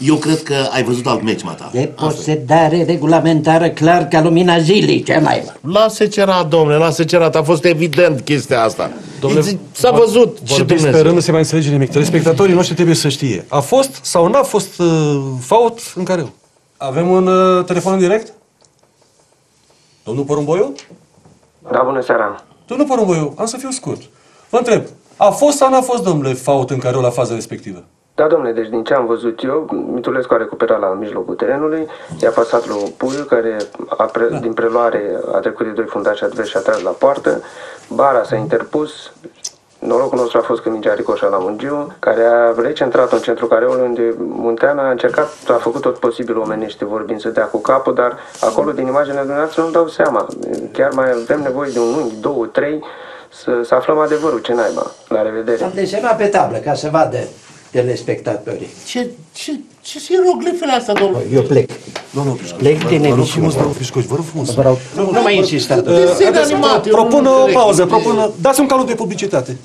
Eu cred că ai văzut alt meci, mata. Deposedare regulamentară clar ca lumina zilei, ce naiba. Lasă cerat, domnule, lasă cerat. A fost evident chestia asta. Domnule, S-a văzut și Vorbiți Dumnezeu. sperând să se mai înțelege nimic. Telespectatorii noștri trebuie să știe. A fost sau n-a fost fault în careu? Avem un telefon în direct? Domnul Porumboiu? Da, bună seara. Domnul Porumboiu, am să fiu scurt. Vă întreb, a fost sau n-a fost, domnule, fault în careu la faza respectivă? Da, domnule, deci din ce am văzut eu, Mitulescu a recuperat la mijlocul terenului, i-a pasat lui Puiu, care din preluare a trecut de doi fundași adversi și a tras la poartă. Bara s-a interpus. Norocul nostru a fost că mingea a ricoșat la Mungiu, care a recentrat-o în centrul careului, unde Muntean a încercat, a făcut tot posibil omenește vorbind să dea cu capul, dar acolo din imaginea dumneavoastră nu dau seama. Chiar mai avem nevoie de un unghi, 2, 3, să aflăm adevărul, ce naiba. La revedere. Am desenat pe tablă ca să vadă telespectatorii. Ce ieroglifele astea, domnule? Eu plec. Domnul Pișcoș, Plec din vă rog emisiune. frumos, domnul Pișcoș, vă rog frumos. Vă rog, nu mai insista. Desen animat. eu Propun nu o înțeleg. pauză, dați un calut de publicitate.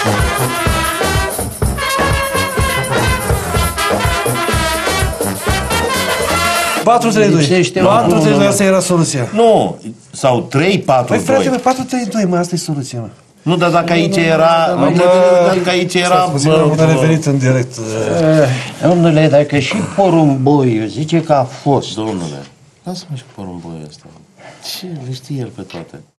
Lipsește un 4-3-2, asta era soluția. Nu, sau 3, 4, Păi frate, 2. 4-3-2, mă, asta e soluția, mă. Nu, dar dacă aici era... Dacă aici era... Am revenit în direct. Domnule, dacă și Porumboiu zice că a fost, Domnule, lasă-mă și porumboiul ăsta. Ce le știe el pe toate?